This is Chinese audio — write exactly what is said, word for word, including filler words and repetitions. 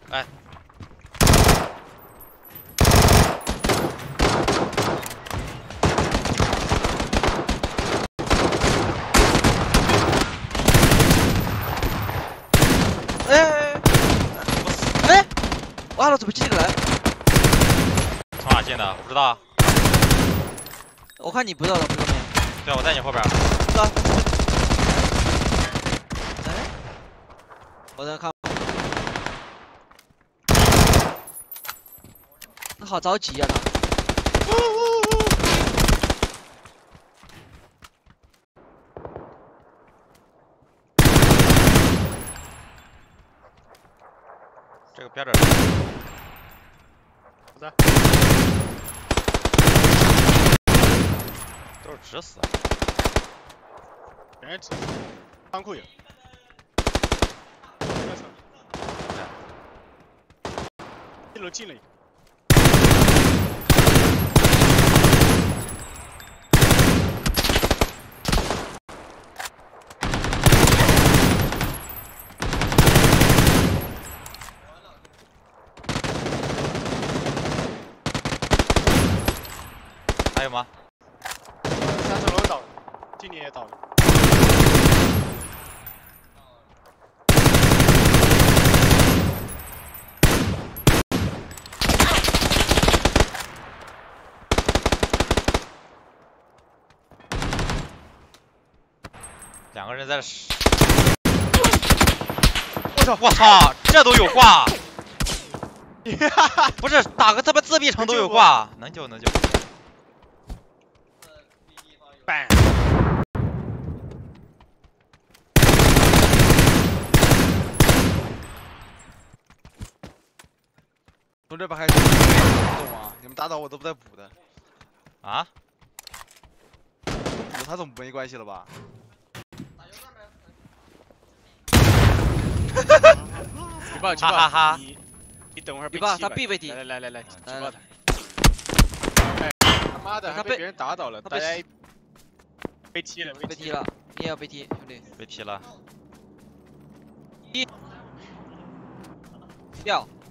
哎。哎！我哎！完了，怎么进来？从哪进的？我不知道。我看你不知道的，不知道没？对啊，我在你后边。是啊。哎，我在看。他好着急啊他。这个标准。不在。都是直死。 全是直。仓库有。二层。一楼进了一个。 还有吗？ 三层楼倒了，今年也倒了。 两个人在。我操！我操！这都有挂！不是打个他妈自闭城都有挂，能救能救。 板。 从这边开始，不懂啊！你们打倒我都不带补的。 啊？ 有他总没关系了吧？ 举报举哈哈哈！ 你你等会儿举报他必被踢。 来来来来，举报他。哎，他妈的， 他被别人打倒了，大家被踢了， 被踢了，你也要被踢，兄弟。被踢了。踢。掉。